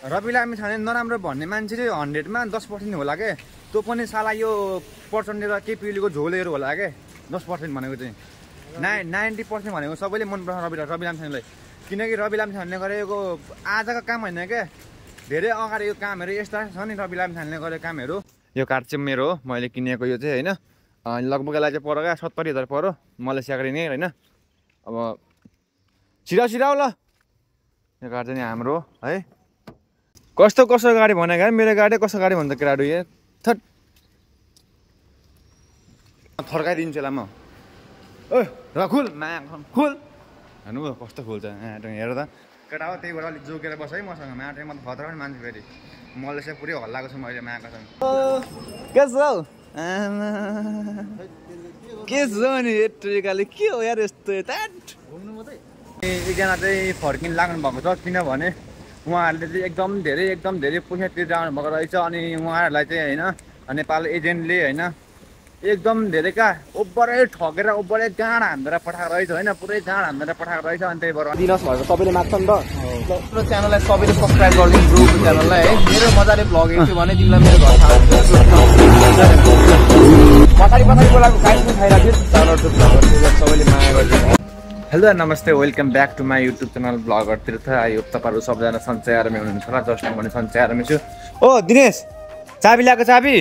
रवि लामी छाने नराम्रो भन्ने मान्छे चाहिँ 100 मा 10% होला के। त्यो पनि साला यो पर्सेन्टेज र केपिएलको झोलेहरू होला के 10% भनेको चाहिँ 90% भनेको सबैले मन पर्छ रवि लामी छानेलाई। किनकि रवि लामी छानेले गरेको आजको काम होइन के, धेरै अगाडि यो कामहरू यस्ता छ नि रवि लामी छानेले गरेको कामहरू। यो कार्ड चाहिँ मेरो हो, मैले किनेको यो चाहिँ होइन। लगभग यसलाई चाहिँ पऱ्यो क्या 70,000 पऱ्यो मलेसियाको नि होइन। अब छिराउ ल, यो कार्ड चाहिँ हाम्रो है। कस्तो गाडी भनेको मेरो गाडी कस्तो गाडी भन्छ केटाहरू यहाँ थट थर्काइदिन्छु होला म। ओ खुल माया खुल हेर्नु कस्तो खुल्छ हेर त केटा हो। त्यही भएर अलिक जोकेर बस है मसँग। माटोमा त खतरा पनि मान्छे फेरि मलेसिया पुरै हल्लाएको छु मैले मायाकोसँग। के छ हौ के छ नि यत्रोकाले के हो यार यस्तो एकजना चाहिँ फर्किन लाग्नु भएको छ। किनभने उहाँहरूले चाहिँ एकदम धेरै पैसा तिरेर आउनु भएको रहेछ। अनि उहाँहरूलाई चाहिँ होइन नेपाल एजेन्टले होइन एकदम धेरै क्या ओभरै ठगेर ओभरै गाँड हान्देर पठाएको रहेछ होइन। पुरै गाँड हान्देर पठाएको रहेछ। अनि त्यही भएर दिनुहोस् भनेर सबैले माग्छ नि त। मेरो च्यानललाई सबैले सब्सक्राइब गरिदिनु ब्रो च्यानललाई है। मेरो मजाले भ्लग हेर्छु भने तिमीलाई मेरो घर पछाडि बोलाएको गाइस पनि खाइराख्यो सबैले माया गरिदिनु। हेलो नमस्ते welcome back to my YouTube channel blogger Tirtha. I hope तपाईँहरू सबजना सन्चै आरामै हुनुहुन्छ होला। जस्ट म पनि सन्चै आरामै छु। ओ दिनेश चाबी ल्याएको चाबी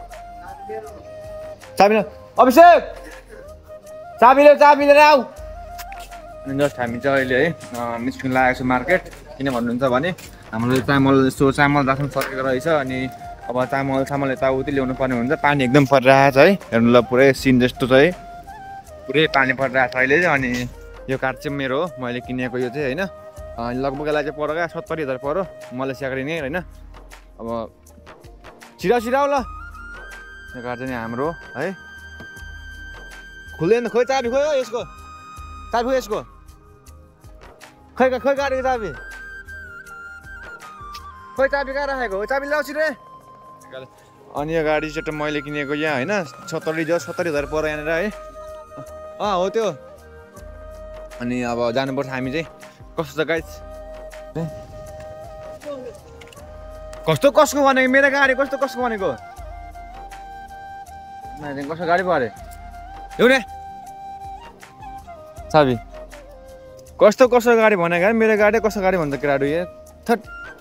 अभिषेक चाबी लिएर आऊ। अनि जस्ट हामी चाहिँ अहिले है निस्किन लागेको छु मार्केट। किन भन्नुहुन्छ भने हाम्रो चामल राख्नु सकेको रहेछ। अनि अब चामल यताउति ल्याउनु पर्ने हुन्छ। पानी एकदम परिरहेको छ है हेर्नु ल, पुरै सिन जस्तो छ है, पुरै पानी परिरहेको छ अहिले चाहिँ। अनि यो कार्ड चाहिँ मेरो हो, मैले किनेको यो चाहिँ होइन। लगभग यसलाई चाहिँ पऱ्यो क्या 70,000 पऱ्यो मलेसियाको नि होइन। अब छिराउ ल, यो कार्ड चाहिँ हाम्रो है। खुल्दैन खोइ चाबी खोइ हो यसको खै गाडीको चाबी खोइ चाबी कहाँ राखेको हो चाबी ल्याउँछु रे। अनि यो गाडी चाहिँ मैले किनेको यहाँ होइन 70,000 पऱ्यो यहाँनिर है। हो त्यो। अनि अब जानुपर्छ हामी चाहिँ। कस्तो छ गाइस कसको भनेको मेरो गाडी कसको भनेको कसको गाडी पो अरे एउटै चाबी कस्तो गाडी भनेको मेरो गाडी कस्तो गाडी भन्छ केटाहरू यहाँ थट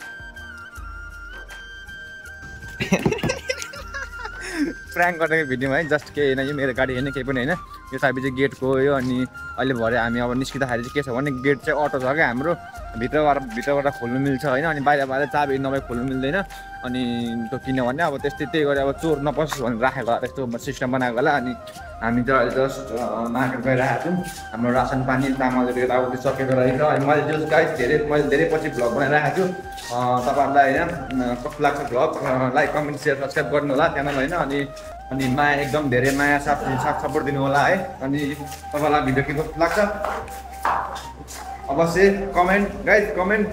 प्र्याङ्क गरेको भिडियोमा है। जस्ट केही होइन, यो मेरो गाडी होइन केही पनि होइन। यो चाबी चाहिँ गेटको हो। अनि अहिले भरे हामी अब निस्किँदाखेरि चाहिँ के छ भने गेट चाहिँ अटो छ क्या हाम्रो, भित्रबाट खोल्नु मिल्छ होइन। अनि बाहिर चाबी नभए खोल्नु मिल्दैन। अनि त्यो किनभने अब त्यही गरी अब चोर नपसोस् भनेर राखेको होला, त्यस्तो सिस्टम बनाएको होला। अनि हामी चाहिँ अहिले जस्ट मार्केट गइरहेको छौँ। हाम्रो रासन पानी चामलहरू यताउति सकेको रहेछ। अनि मैले धेरै पछि भ्लग बनाइरहेको छु। तपाईँहरूलाई होइन कस्तो लाग्छ vlog like comment share subscribe गर्नु होला च्यानल होइन। अनि माया एकदम धेरै माया साथ सपोर्ट दिनु होला है। अनि तपाईँलाई भिडियो के कस्तो लाग्छ अवश्य कमेन्ट गाइज कमेन्ट।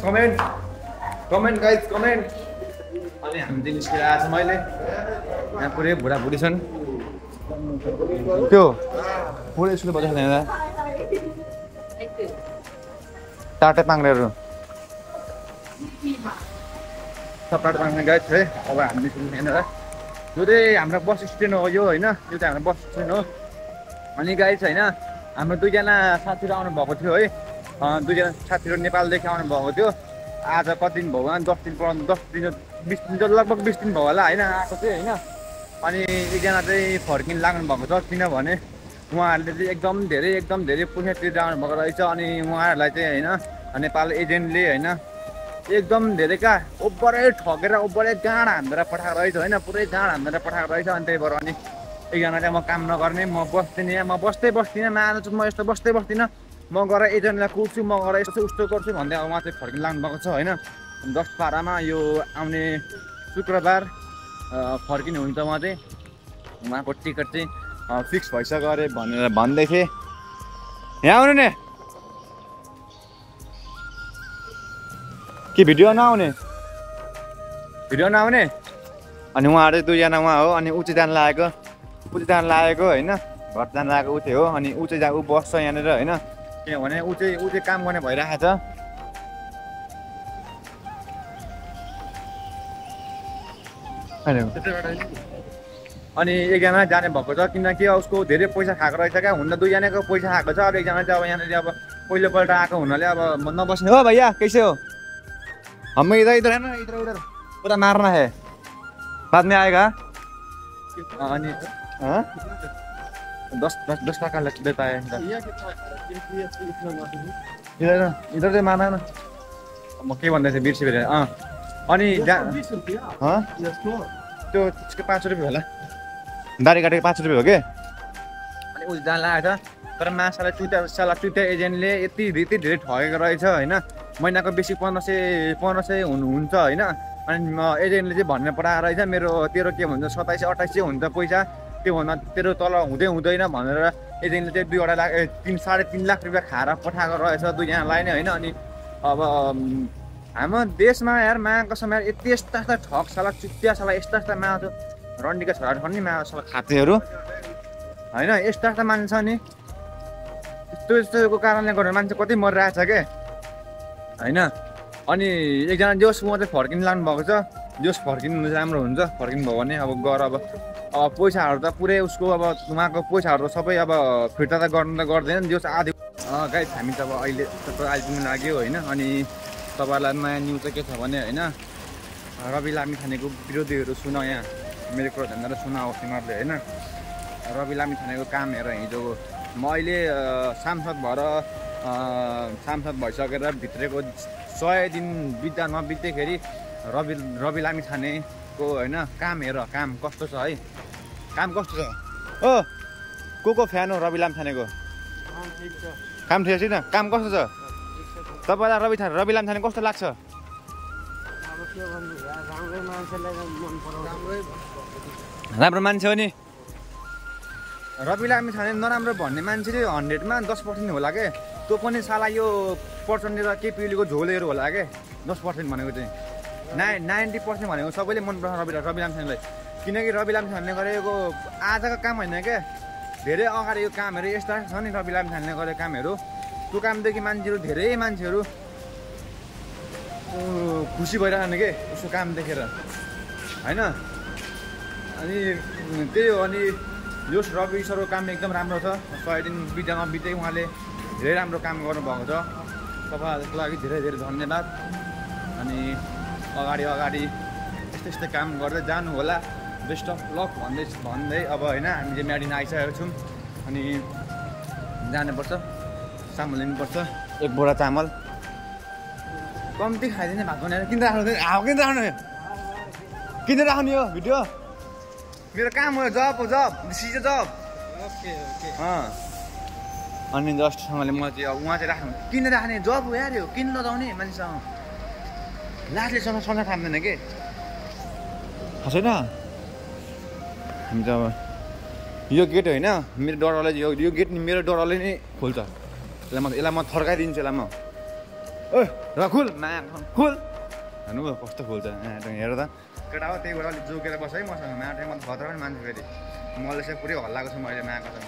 अनि हामी चाहिँ निस्किरहेको छ। मैले यहाँ पुरै बुढाबुढी छन् त्यो पुरै स्कुल बजाएको छैन टाटे पाङ्रेहरू टाटे पाङ्रे गाइज है। अब हामी निस्किनु यहाँनिर यो चाहिँ हाम्रो बस स्ट्यान्ड हो यो होइन। यो चाहिँ हाम्रो बस स्ट्यान्ड हो। अनि गाइज होइन हाम्रो दुईजना साथीहरू आउनु भएको थियो है। दुईजना साथीहरू नेपालदेखि आउनु भएको थियो। आज कति दिन भयो 20 दिन लगभग 20 दिन भयो होला होइन आएको चाहिँ होइन। अनि एकजना चाहिँ फर्किन लाग्नु भएको छ। किनभने उहाँहरूले चाहिँ एकदम धेरै पैसा तिरेर आउनु भएको रहेछ। अनि उहाँहरूलाई चाहिँ होइन नेपाल एजेन्टले होइन एकदम धेरै क्या ओभरै ठगेर ओभरै गाँड हान्देर पठाएको रहेछ होइन, पुरै गाँड हान्देर पठाएको रहेछ। अनि त्यही भएर अनि एकजना चाहिँ म काम नगर्ने म बस्दिनँ मानु म यस्तो बस्दिनँ म गएर एजेन्टलाई कुर्छु म गएर यस्तो उस्तो गर्छु भन्दै अब उहाँ चाहिँ फर्किन लाग्नु भएको छ होइन। 10 पारामा यो आउने शुक्रबार फर्किने हुन्छ। उहाँ चाहिँ उहाँको टिकट चाहिँ फिक्स भइसक्यो अरे भनेर भन्दै थिएँ। यहाँ आउनु नि कि भिडियो नआउने अनि उहाँहरू दुईजना उहाँ हो। अनि ऊ चाहिँ जान लागेको होइन, घर जान लागेको ऊ चाहिँ हो। अनि ऊ चाहिँ बस्छ यहाँनिर होइन। किनभने ऊ चाहिँ काम गर्ने भइरहेको छ। अनि एकजना जाने भएको छ किनकि उसको धेरै पैसा खाएको रहेछ क्या हुन त दुईजनाको पैसा खाएको छ अब एकजना चाहिँ अब यहाँनिर अब पहिलोपल्ट आएको हुनाले अब नबस्ने हो भैया कैसे हो हम इधर इधर है ना इधर उधर पूरा मारना है बाद में आएगा अनि 10 टाका देता है इधर इधर चाहिँ मार्न न म के भन्दैछु बिर्सी फेरि अनि त्यो त्यसको 5 रुपियाँ होला दारी काटेको 5 रुपियाँ हो कि अनि उस जान लागेको छ तर माछालाई चुत्या एजेन्टले यति धेरै ठगेको रहेछ होइन महिनाको बेसी 1500 हुन्छ होइन अनि एजेन्टले चाहिँ भन्ने पठाएर रहेछ तेरो के भन्छ 2700-2800 हुन्छ पैसा त्योभन्दा तेरो तल हुँदैन भनेर एजेन्टले चाहिँ 2 लाख 3.5 लाख रुपियाँ खाएर पठाएको रहेछ दुईजनालाई नै होइन अनि अब हाम्रो देशमा यार मायाको समय यति यस्ता ठग साला चुत्या साला यस्ता मा रन्डीका छोरा छन् नि मा साला खातेहरू होइन यस्ता मान्छे नि यस्तोको कारणले गर्दा मान्छे कति मरिरहेछ के होइन अनि एकजना जोस म चाहिँ फर्किनु लाग्नु भएको छ जोस फर्किनु राम्रो हुन्छ फर्किनु भयो भने अब गएर अब पैसाहरू त पुरै उसको अब उहाँको पैसाहरू सबै अब फिर्ता त गर्दैन जोस आधी गाइस हामी त अब अहिले आइपुग्नु लाग्यो होइन अनि तपाईँहरूलाई नयाँ न्युज चाहिँ के छ भने होइन रवि लामिछानेको विरोधीहरू सुन यहाँ मेरो कुरा ध्यान सुनाओस् तिमीहरूले होइन रवि लामिछानेको काम हेर हिजो म अहिले सांसद भइसकेर भित्रेको 100 दिन बित्दा नबित्दैखेरि रवि लामिछानेको होइन काम हेर काम कस्तो छ है काम कस्तो छ को फ्यान हो रवि लामिछानेको काम ठिक छैन काम कस्तो छ तपाईँलाई रवि लामिछाने कस्तो लाग्छ राम्रो मान्छे हो नि रवि लामिछाने नराम्रो भन्ने मान्छे चाहिँ 100मा 10% होला के त्यो पनि साला यो पर्सेन्टेज केपिएलको झोलेहरू होला के 10% भनेको चाहिँ 90% भनेको सबैले मन पर्छ रवि लामिछानेलाई किनकि रवि लामिछानेले गरेको आजको काम होइन क्या धेरै अगाडि यो कामहरू यस्ता छ नि रवि लामिछानेले गरेको कामहरू त्यो कामदेखि धेरै मान्छेहरू खुसी भइरहने के उसको काम देखेर होइन अनि त्यही हो अनि यो रवि सरको काम एकदम राम्रो छ 100 दिन बित्दै उहाँले धेरै राम्रो काम गर्नुभएको छ तपाईँहरूको लागि धेरै धन्यवाद अनि अगाडि यस्तै काम गर्दै जानु होला बेस्ट अफ लक भन्दै अब होइन हामी चाहिँ म्याडिन आइसकेको छौँ अनि जानुपर्छ चामल लिनुपर्छ 1 बोरा चामल कम्ती खाइदिने भएको भने किन राख्ने हो भिडियो मेरो काम हो जब सिजो जब अनि जस्टसँगले म चाहिँ अब उहाँ चाहिँ राख्नु किन राख्ने जब हो यार यो किन लगाउने मान्छेसँग लास्टले सँगै थाम्दैन के छैन हामी त अब यो गेट होइन मेरो डरले यो गेट नि मेरो डरले नै खोल्छ यसलाई म थर्काइदिन्छु यसलाई म ओ र खुल हेर्नु कस्तो खोल्छ हेर त केटा हो त्यही भएर अलिक जोकेर बस है मसँग माटे म खतरा पनि मान्छे फेरि मैले चाहिँ पुरै हल्लाएको छु मैले मायाकोसँग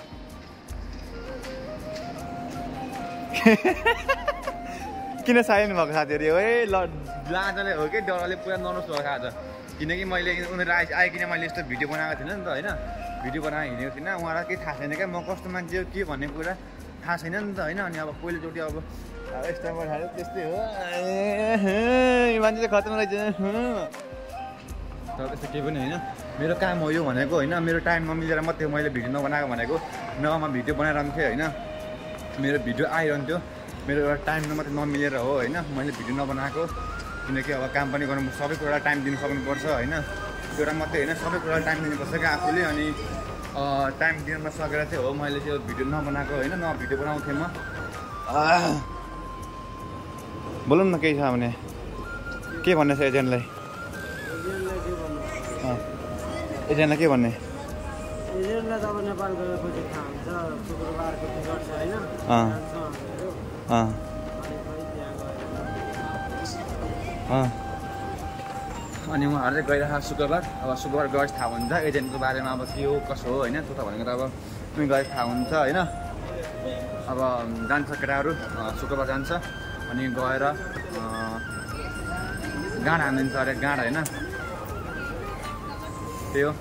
किन साइनु भएको साथीहरू है लाजले हो कि डरले पुरा नर्भस भएको आज किनकि मैले उनीहरू आइकन मैले यस्तो भिडियो बनाएको थिइनँ नि त होइन भिडियो बनाएर हिँडेको थिइनँ उहाँलाई केही थाहा छैन क्या म कस्तो मान्छे हो के भन्ने कुरा थाहा छैन नि त होइन अनि अब पहिलोचोटि अब यस्तो पठायो त्यस्तै हो यो मान्छे चाहिँ खतरा रहेछ तर त्यस्तो केही पनि होइन मेरो काम हो यो भनेको होइन मेरो टाइम नमिलेर मात्रै मैले भिडियो नबनाएको भनेको नभए म भिडियो बनाइरहन्थेँ होइन मेरो भिडियो आइरहन्थ्यो मेरो एउटा टाइम मात्रै नमिलेर हो होइन मैले भिडियो नबनाएको किनकि अब काम पनि गर्नु सबै कुरा टाइम दिनु सक्नुपर्छ होइन एउटा मात्रै होइन सबै कुरा टाइम दिनुपर्छ क्या आफूले अनि टाइम दिन नसकेर चाहिँ हो मैले त्यो भिडियो नबनाएको होइन भिडियो बनाउँथेँ म बोलौँ न केही छ भने के भन्ने छ एजेन्टलाई एजेन्टलाई के भन्ने एजेन्टलाई त अब नेपाल गएपछि थाहा हुन्छ शुक्रबारको टिकट छ होइन अनि उहाँहरू चाहिँ गइरहेको शुक्रबार अब शुक्रबार गएपछि थाहा हुन्छ एजेन्टको बारेमा अब के हो कसो हो होइन त्यो त भनेको त अब उनी गएपछि थाहा हुन्छ होइन अब जान्छ केटाहरू शुक्रबार जान्छ अनि गएर गाँड हानिदिन्छ अरे गाँड होइन त्यही हो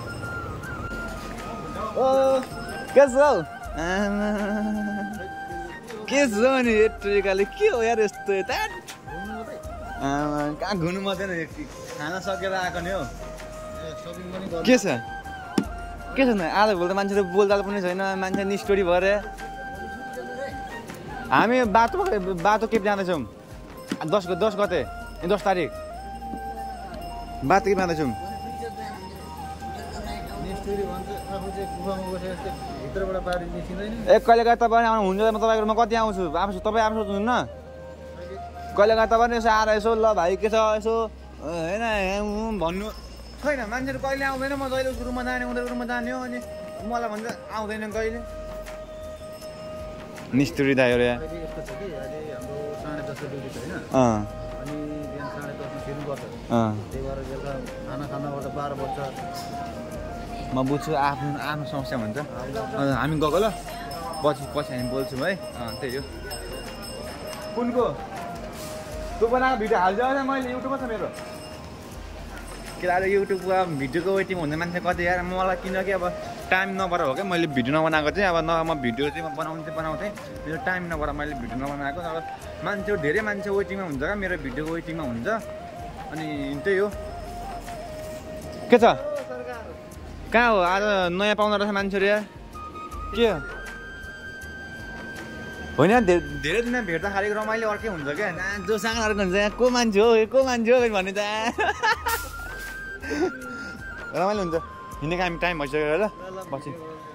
ओ के छ हौ के छ नि यत्रिकाले के हो यार यस्तो यता कहाँ घुम्नु मात्रै खाना सकेर आएको नि हौ के छ आज भोलि त मान्छेहरू बोल्दा पनि छैन मान्छे नि स्टोरी भएर हामी बाटो केप जाँदैछौँ 10 गते 10 तारिक बाटो केप जाँदैछौँ कहिले काहीँ तपाईँ आउनु हुन्छ म तपाईँको म कति आउँछु तपाईँ आउँछु हुन्न कहिले काहीँ तपाईँ यसो आएर यसो ल भाइ के छ यसो होइन भन्नु छैन मान्छेहरू कहिले आउँदैन म जहिले उसको रुममा जाने उनीहरूको रुममा जाने हो अनि मलाई भन्छ आउँदैन कहिले निष्ठुरी दाइहरू यहाँ म बुझ्छु आफ्नो समस्या हुन्छ हामी गएको ल पछि हामी बोल्छौँ है त्यही हो कुनको तँ बनाएको भिडियो हाल्छ होइन मैले युट्युबमा छ मेरो के अरे युट्युबमा भिडियोको वेटिङ हुन्छ मान्छे कति यार मलाई किनकि अब टाइम नभएर हो क्या मैले भिडियो नबनाएको चाहिँ अब म भिडियो चाहिँ म बनाउँथेँ मेरो टाइम नभएर मैले भिडियो नबनाएको अब मान्छे धेरै मान्छे वेटिङमा हुन्छ क्या मेरो भिडियोको वेटिङमा हुन्छ अनि त्यही हो के छ कहाँ हो आज नयाँ पाउँदो रहेछ मान्छेहरू यार के होइन धेरै दिन भेट्दाखेरि रमाइलो अर्कै हुन्छ क्या जोसँग अर्को हुन्छ यहाँ को मान्छे हो भन्ने त रमाइलो हुन्छ हिँडेको हामी टाइम भइसक्यो ल पछि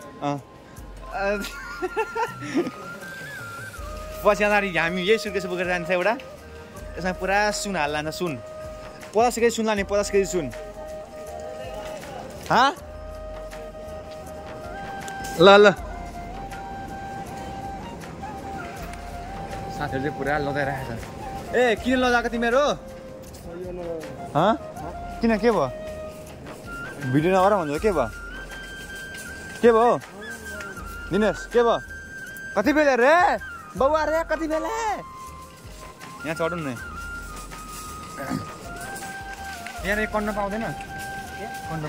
पछि अगाडि हामी यही सुर्केस बोकेर जान्छ एउटा यसमा पुरा सुन हाल्ला सुन 50 केजी सुन लाने 50 केजी सुन ल साथीहरू चाहिँ पुरा लजाइरहेको छ ए किन लजाएको तिमीहरू किन के भयो भिडियो नगर भन्छ के भयो दिनेश के भयो कति बेला रे बाबु रे कति बेला यहाँ चढौँ न यहाँ कन्न पाउँदैन कन्न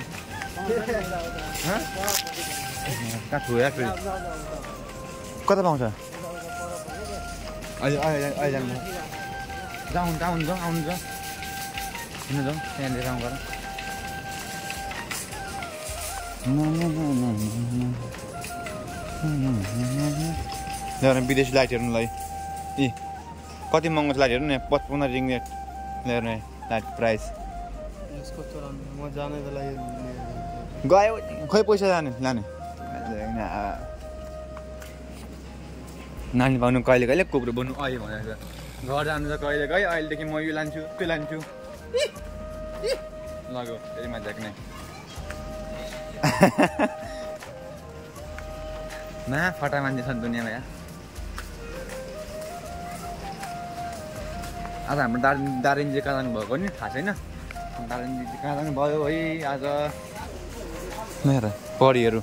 कहाँ छोया फेरि कता पाउँछ अहिले जानु आउनु जाउँ हिँड्नु जाउँ त्यहाँ लिएर आउँ गर विदेशी लाइट हेर्नुलाई ए कति महँगो छ लाइट हेर्नु न 55 रिङ्गेट लिएर लाइट प्राइस गयो खोइ पैसा लाने नानी पाउनु कहिले कुकुर बन्नु अहिले भनेको घर जानु छ कहिले अहिलेदेखि म यो लान्छु त्यो लान्छु लगो फेरि मजा नै फटा मान्छे छन् दुनियाँमा यहाँ आज हाम्रो दार्जिलिङ कहाँ जानु भएको नि थाहा छैन दार्जिलिङ कहाँ जानु भयो है आज मेरो परिहरू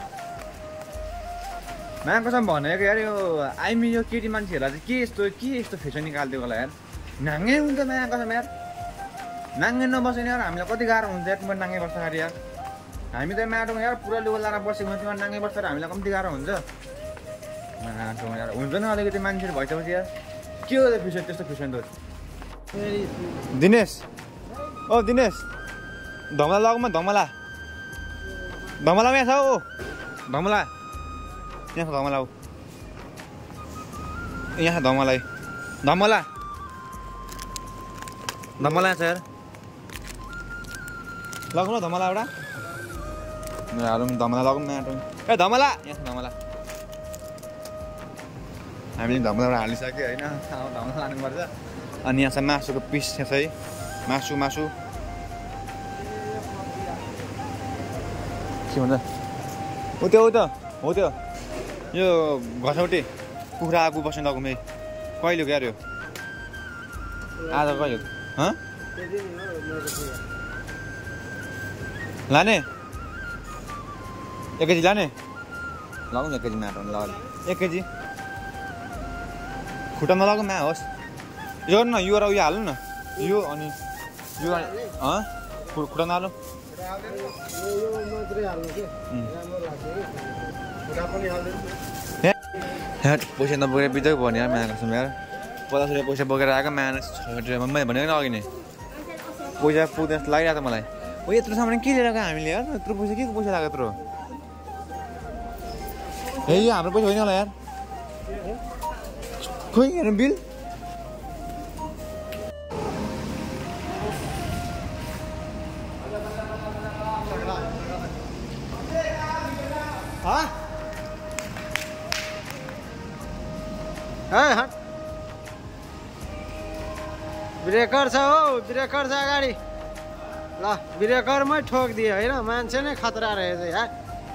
कसम भनेको यार यो आइमी यो केटी मान्छेहरूलाई चाहिँ के यस्तो फेसन निकालिदिएको होला यार नाङ्गै हुन्छ कसम यार नाङ्गै नबसेन यार हामीलाई कति गाह्रो हुन्छ यार तिमीहरू नाङ्गै बस्दाखेरि यार हामी त माटोमा यार पुरा लुगा लाएर बसेको हुन्छ तिमीहरू नाङ्गै बस्दा हामीलाई कम्ती गाह्रो हुन्छ माटोमा यार हुन्छ न अलिकति मान्छेहरू भइसकेपछि यार के हो फेसन त्यस्तो फेसन त दिनेश धमला लगमा धमला यहाँ छ हो धमला यहाँ छ धमला हो यहाँ छ धमला यहाँ छ यार लगौँ न धमला एउटा हालौँ धमला लगौँ न ए धमला यहाँ छ धमला हामीले धमला एउटा हालिसक्यो होइन धमला लानुपर्छ अनि यहाँ छ मासुको पिस यहाँ छ है मासु के भन्छ हो त्यो यो घसौटे कुखुरा आगो बस्नु लगाउँ है कहिले क्यार यो आज कहिले लाने 1 केजी लाने लगाउँ न 1 केजी माटो लगाएर 1 केजी खुट्टा नलगाउँ मा होस् यो न यो र उयो हाल्नु न यो अनि यो खुट्टा नहालौँ यो मात्रै हाल्नु के राम्रो लाग्छ कि खुट्टा पनि हाल्दैन पैसा नबोकेर बित्दै भयो नि यार माया कसम यार 50 रुपियाँ पैसा बोकेर आएको माया मैले भनेको नि अघि नै पैसा पुग्दैन जस्तो लागिरहेको छ मलाई ओ यत्रो सामान के लिएर गयो हामीले यार यत्रो पैसा के को पैसा लाग्यो यत्रो ए यो हाम्रो पैसा होइन होला यार खोइ हेर्नु बिल ब्रेकर छ हो ब्रेकर छ अगाडि ल ब्रेकरमै ठोकिदियो होइन मान्छे नै खतरा रहेछ यार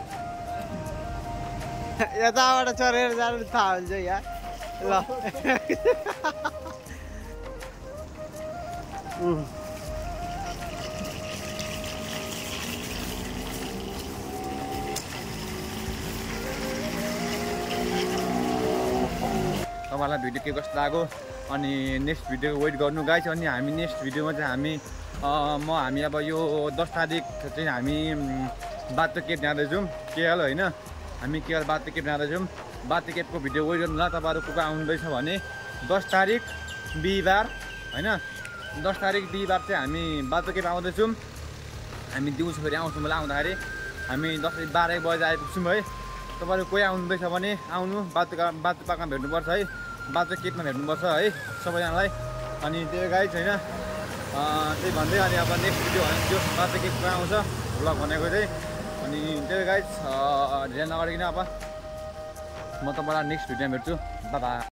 यताबाट चढेर जानु थाहा हुन्छ यार ल तपाईँलाई भिडियो के कस्तो लाग्यो अनि नेक्स्ट भिडियो वेट गर्नु गाइस अनि हामी नेक्स्ट भिडियोमा चाहिँ हामी अब यो 10 तारिक चाहिँ हामी बाटो केप जाँदैछौँ केएल होइन हामी केएल बाटो केप जाँदैछौँ बाटो केपको भिडियो वेट गर्नु ल तपाईँहरू को आउँदैछ भने 10 तारिक बिहिबार होइन 10 तारिक बिहिबार चाहिँ हामी बाटो केप आउँदैछौँ हामी दिउँसो फेरि आउँछौँ होला आउँदाखेरि हामी 12 बजे आइपुग्छौँ है तपाईँहरू कोही आउनुहुँदैछ भने आउनु बाटो पाकमा भेट्नुपर्छ है बाटो केपमा भेट्नुपर्छ है सबैजनालाई अनि त्यो गाइस होइन त्यही भन्दै अनि अब नेक्स्ट भिडियो भने त्यो बाटो केपमा आउँछ भ्लग भनेको चाहिँ अनि त्यो गाइस धेरै नगरिकन अब म तपाईँलाई नेक्स्ट भिडियोमा भेट्छु बाबा